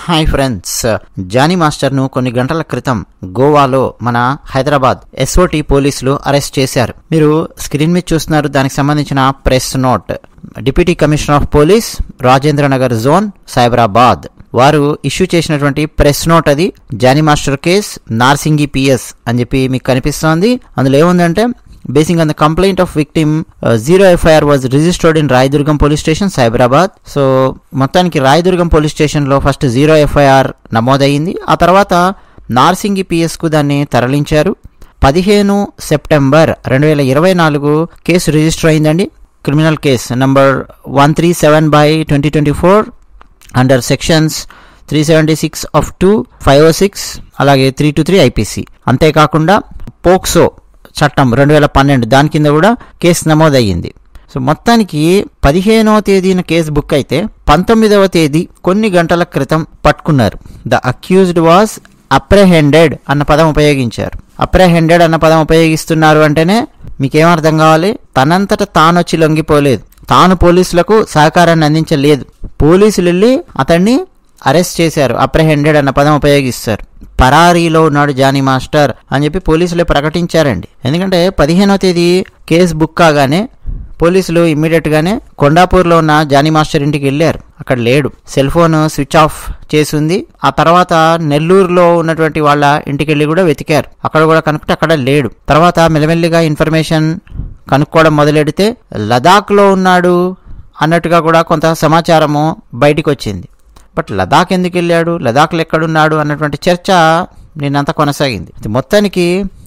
Hi friends, Johnny మాస్టర్ను కొన్ని గంటల క్రితం గోవాలో మన హైదరాబాద్ ఎస్ఓటి పోలీసులు అరెస్ట్ చేశారు. మీరు స్క్రీన్ మీద చూస్తున్నారు, దానికి సంబంధించిన press note. Deputy commissioner of police Rajendranagar zone Cyberabad వారు ఇష్యూ చేసినటువంటి ప్రెస్ నోట్ అది. Jani master case Narsingi PS అని చెప్పి మీకు కనిపిస్తోంది. అందులో ఏముందంటే, basing on the complaint of victim, zero FIR was registered in Rayadurgam police station, Cyberabad. So మొత్తానికి రాయదుర్గం పోలీస్ స్టేషన్లో ఫస్ట్ 0 FIR నమోదయ్యింది. ఆ తర్వాత నార్సింగి పిఎస్కు దాన్ని తరలించారు. 15 సెప్టెంబర్ 2024 కేసు రిజిస్టర్ అయిందండి. Criminal case number 137/2024 under sections 376 of 2, 506 అలాగే 323 IPC. అంతేకాకుండా పోక్సో చట్టం 2012 దాని కింద కూడా కేసు నమోదయ్యింది. సో మొత్తానికి 15వ తేదీన కేసు బుక్ అయితే 19వ తేదీ కొన్ని గంటల క్రితం పట్టుకున్నారు. ద అక్యూజ్డ్ వాజ్ అప్రెహెండెడ్ అన్న పదం ఉపయోగించారు. అప్రెహెండెడ్ అన్న పదం ఉపయోగిస్తున్నారు అంటేనే మీకేమర్థం కావాలి? తనంతట తానొచ్చి లొంగిపోలేదు, తాను పోలీసులకు సహకారాన్ని అందించలేదు. పోలీసులు వెళ్ళి అతన్ని అరెస్ట్ చేశారు. అప్రెహెండెడ్ అన్న పదం ఉపయోగిస్తారు. పరారీలో ఉన్నాడు జానీ మాస్టర్ అని చెప్పి పోలీసులే ప్రకటించారండి. ఎందుకంటే 15వ తేదీ కేసు బుక్ కాగానే పోలీసులు ఇమ్మీడియట్ గానే కొండాపూర్లో ఉన్న జానీ మాస్టర్ ఇంటికి వెళ్ళారు. అక్కడ లేడు, సెల్ ఫోన్ స్విచ్ ఆఫ్ చేసింది. ఆ తర్వాత నెల్లూరులో ఉన్నటువంటి వాళ్ళ ఇంటికి వెళ్ళి కూడా వెతికారు, అక్కడ కూడా కనుక్కుంటే అక్కడ లేడు. తర్వాత మెల్లమెల్లిగా ఇన్ఫర్మేషన్ కనుక్కోవడం మొదలెడితే లదాఖ్లో ఉన్నాడు అన్నట్టుగా కూడా కొంత సమాచారము బయటికి వచ్చింది. బట్ లదాఖ్ ఎందుకు వెళ్ళాడు, లదాఖ్లో ఎక్కడున్నాడు అన్నటువంటి చర్చ నిన్నంతా కొనసాగింది. మొత్తానికి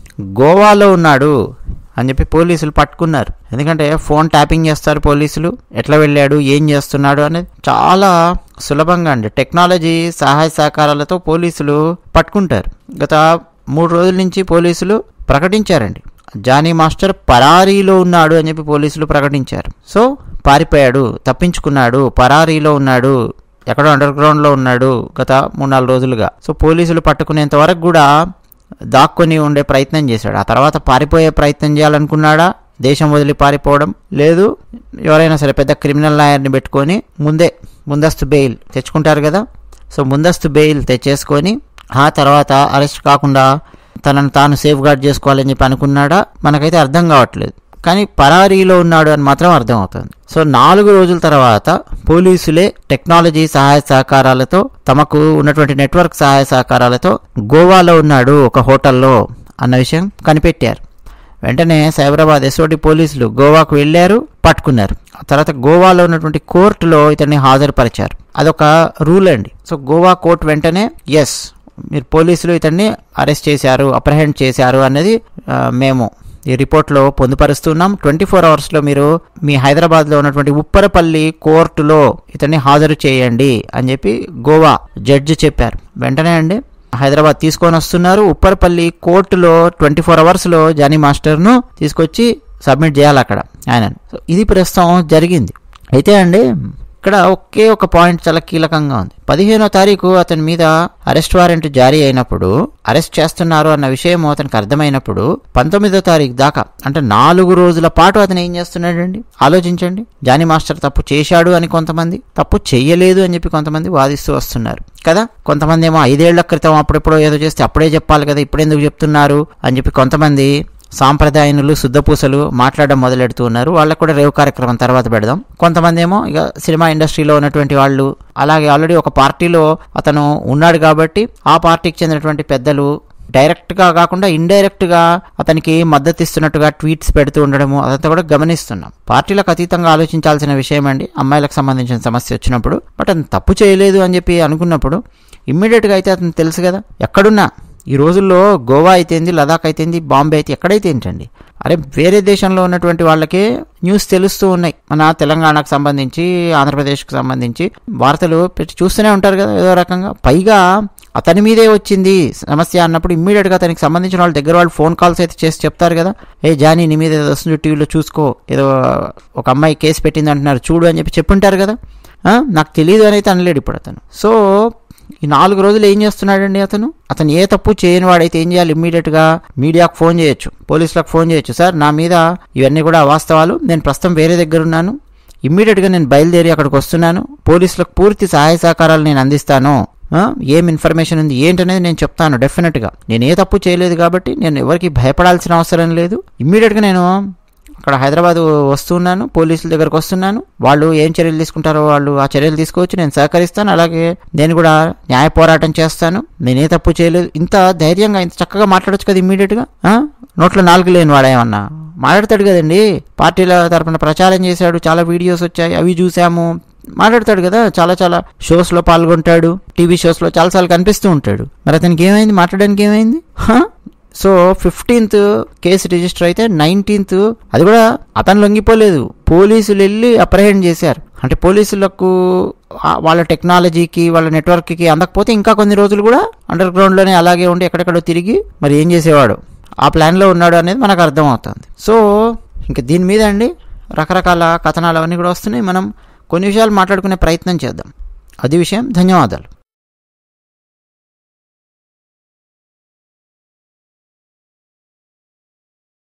గోవాలో ఉన్నాడు అని చెప్పి పోలీసులు పట్టుకున్నారు. ఎందుకంటే ఫోన్ ట్యాపింగ్ చేస్తారు పోలీసులు, ఎట్లా వెళ్ళాడు, ఏం చేస్తున్నాడు అనేది చాలా సులభంగా అండి. టెక్నాలజీ సహాయ సహకారాలతో పోలీసులు పట్టుకుంటారు. గత 3 రోజుల నుంచి పోలీసులు ప్రకటించారండి, జానీ మాస్టర్ పరారీలో ఉన్నాడు అని చెప్పి పోలీసులు ప్రకటించారు. సో పారిపోయాడు, తప్పించుకున్నాడు, పరారీలో ఉన్నాడు, ఎక్కడో అండర్ గ్రౌండ్లో ఉన్నాడు గత 3-4 రోజులుగా. సో పోలీసులు పట్టుకునేంత వరకు కూడా దాక్కొని ఉండే ప్రయత్నం చేశాడు. ఆ తర్వాత పారిపోయే ప్రయత్నం చేయాలనుకున్నాడా, దేశం వదిలి పారిపోవడం లేదు. ఎవరైనా సరే పెద్ద క్రిమినల్ లాయర్ని పెట్టుకొని ముందస్తు బెయిల్ తెచ్చుకుంటారు కదా. సో ముందస్తు బెయిల్ తెచ్చేసుకొని ఆ తర్వాత అరెస్ట్ కాకుండా తనను తాను సేఫ్ గార్డ్ చేసుకోవాలని చెప్పి అనుకున్నాడా, మనకైతే అర్థం కావట్లేదు. కానీ పరారీలో ఉన్నాడు అని మాత్రం అర్థమవుతుంది. సో 4 రోజుల తర్వాత పోలీసులే టెక్నాలజీ సహాయ సహకారాలతో, తమకు ఉన్నటువంటి నెట్వర్క్ సహాయ సహకారాలతో గోవాలో ఉన్నాడు ఒక హోటల్లో అన్న విషయం కనిపెట్టారు. వెంటనే సైబరాబాద్ ఎస్ఓటి పోలీసులు గోవాకు వెళ్ళారు, పట్టుకున్నారు. ఆ తర్వాత గోవాలో ఉన్నటువంటి కోర్టులో ఇతన్ని హాజరుపరిచారు. అదొక రూల్ అండి. సో గోవా కోర్టు వెంటనే ఎస్, మీరు పోలీసులు ఇతన్ని అరెస్ట్ చేశారు, అప్రహెండ్ చేశారు అనేది మేము ఈ రిపోర్ట్లో పొందుపరుస్తున్నాం. 24 అవర్స్లో మీరు మీ హైదరాబాద్లో ఉన్నటువంటి ఉప్పరపల్లి కోర్టులో ఇతన్ని హాజరు చేయండి అని చెప్పి గోవా జడ్జి చెప్పారు. వెంటనే అండి హైదరాబాద్ తీసుకొని వస్తున్నారు. ఉప్పరపల్లి కోర్టులో 24 అవర్స్లో జానీ మాస్టర్ను తీసుకొచ్చి సబ్మిట్ చేయాలి అక్కడ ఆయనను. సో ఇది ప్రస్తుతం జరిగింది. అయితే అండి ఇక్కడ ఒకే ఒక పాయింట్ చాలా కీలకంగా ఉంది. 15వ తారీఖు అతని మీద అరెస్ట్ వారెంట్ జారీ అయినప్పుడు, అరెస్ట్ చేస్తున్నారు అన్న విషయం అతనికి అర్థమైనప్పుడు 19వ తారీఖు దాకా అంటే 4 రోజుల పాటు అతను ఏం చేస్తున్నాడండి ఆలోచించండి. జానీ మాస్టర్ తప్పు చేశాడు అని కొంతమంది, తప్పు చెయ్యలేదు అని చెప్పి కొంతమంది వాదిస్తూ వస్తున్నారు కదా. కొంతమంది ఏమో 5 ఏళ్ల క్రితం అప్పుడెప్పుడో ఏదో చేస్తే అప్పుడే చెప్పాలి కదా, ఇప్పుడెందుకు చెప్తున్నారు అని చెప్పి కొంతమంది సాంప్రదాయనులు శుద్ధపూసలు మాట్లాడడం మొదలెడుతూ ఉన్నారు. వాళ్ళకు కూడా రేవు కార్యక్రమం తర్వాత పెడదాం. కొంతమంది ఏమో ఇక సినిమా ఇండస్ట్రీలో ఉన్నటువంటి వాళ్ళు, అలాగే ఆల్రెడీ ఒక పార్టీలో అతను ఉన్నాడు కాబట్టి ఆ పార్టీకి చెందినటువంటి పెద్దలు డైరెక్ట్గా కాకుండా ఇండైరెక్ట్గా అతనికి మద్దతు ఇస్తున్నట్టుగా ట్వీట్స్ పెడుతూ ఉండడము అదంతా కూడా గమనిస్తున్నాం. పార్టీలకు అతీతంగా ఆలోచించాల్సిన విషయం అండి అమ్మాయిలకు సంబంధించిన సమస్య వచ్చినప్పుడు. బట్ అతను తప్పు చేయలేదు అని చెప్పి అనుకున్నప్పుడు ఇమ్మీడియట్గా అయితే అతను తెలుసు కదా, ఎక్కడున్నా ఈ రోజుల్లో గోవా అయితేంది, లదాఖ్ అయితేంది, బాంబే అయితే ఎక్కడైతే ఏంటండి, అరే వేరే దేశంలో ఉన్నటువంటి వాళ్ళకే న్యూస్ తెలుస్తూ ఉన్నాయి. మన తెలంగాణకు సంబంధించి, ఆంధ్రప్రదేశ్కి సంబంధించి వార్తలు పెట్టి చూస్తూనే ఉంటారు కదా ఏదో రకంగా. పైగా అతని మీదే వచ్చింది సమస్య అన్నప్పుడు ఇమ్మీడియట్గా అతనికి సంబంధించిన వాళ్ళ దగ్గర వాళ్ళు ఫోన్ కాల్స్ అయితే చేసి చెప్తారు కదా, ఏ జానీ నీ మీద ఏదో వస్తుంది టీవీలో చూసుకో, ఏదో ఒక అమ్మాయి కేసు పెట్టింది అంటున్నారు చూడు అని చెప్పి చెప్పుంటారు కదా. నాకు తెలియదు అని అయితే అనలేడు ఇప్పుడు అతను. సో ఈ 4 రోజులు ఏం చేస్తున్నాడండి అతను ఏ తప్పు చేయని వాడైతే ఏం చేయాలి, ఇమ్మీడియట్గా మీడియాకు ఫోన్ చేయొచ్చు, పోలీసులకు ఫోన్ చేయొచ్చు. సార్ నా మీద ఇవన్నీ కూడా అవాస్తవాలు, నేను ప్రస్తుతం వేరే దగ్గర ఉన్నాను, ఇమ్మీడియట్గా నేను బయలుదేరి అక్కడికి వస్తున్నాను, పోలీసులకు పూర్తి సహాయ సహకారాలు నేను అందిస్తాను, ఏం ఇన్ఫర్మేషన్ ఉంది ఏంటనేది నేను చెప్తాను డెఫినెట్గా. నేను ఏ తప్పు చేయలేదు కాబట్టి నేను ఎవరికి భయపడాల్సిన అవసరం లేదు. ఇమ్మీడియట్గా నేను అక్కడ హైదరాబాద్ వస్తున్నాను, పోలీసుల దగ్గరకు వస్తున్నాను. వాళ్ళు ఏం చర్యలు తీసుకుంటారో వాళ్ళు ఆ చర్యలు తీసుకోవచ్చు, నేను సహకరిస్తాను. అలాగే నేను కూడా న్యాయ పోరాటం చేస్తాను. నేనే తప్పు చేయలేదు. ఇంత ధైర్యంగా ఇంత చక్కగా మాట్లాడొచ్చు కదా ఇమ్మీడియట్గా. నోట్లో నాలుగు లేని వాడేమన్నా మాట్లాడతాడు కదండి. పార్టీల తరపున ప్రచారం చేశాడు, చాలా వీడియోస్ వచ్చాయి, అవి చూసాము, మాట్లాడతాడు కదా. చాలా చాలా షోస్లో పాల్గొంటాడు, టీవీ షోస్లో చాలాసార్లు కనిపిస్తూ ఉంటాడు. మరి అతనికి ఏమైంది, మాట్లాడడానికి ఏమైంది? సో 15th కేసు రిజిస్టర్ అయితే 19th అది కూడా అతను లొంగిపోలేదు, పోలీసులు వెళ్ళి అప్రహెండ్ చేశారు. అంటే పోలీసులకు వాళ్ళ టెక్నాలజీకి వాళ్ళ నెట్వర్క్కి అందకపోతే ఇంకా కొన్ని రోజులు కూడా అండర్ గ్రౌండ్లోనే అలాగే ఉండి ఎక్కడెక్కడో తిరిగి మరి ఏం చేసేవాడు, ఆ ప్లాన్లో ఉన్నాడు అనేది మనకు అర్థమవుతుంది. సో ఇంకా దీని మీద అండి రకరకాల కథనాలు అవన్నీ కూడా వస్తున్నాయి. మనం కొన్ని విషయాలు మాట్లాడుకునే ప్రయత్నం చేద్దాం. అది విషయం. ధన్యవాదాలు.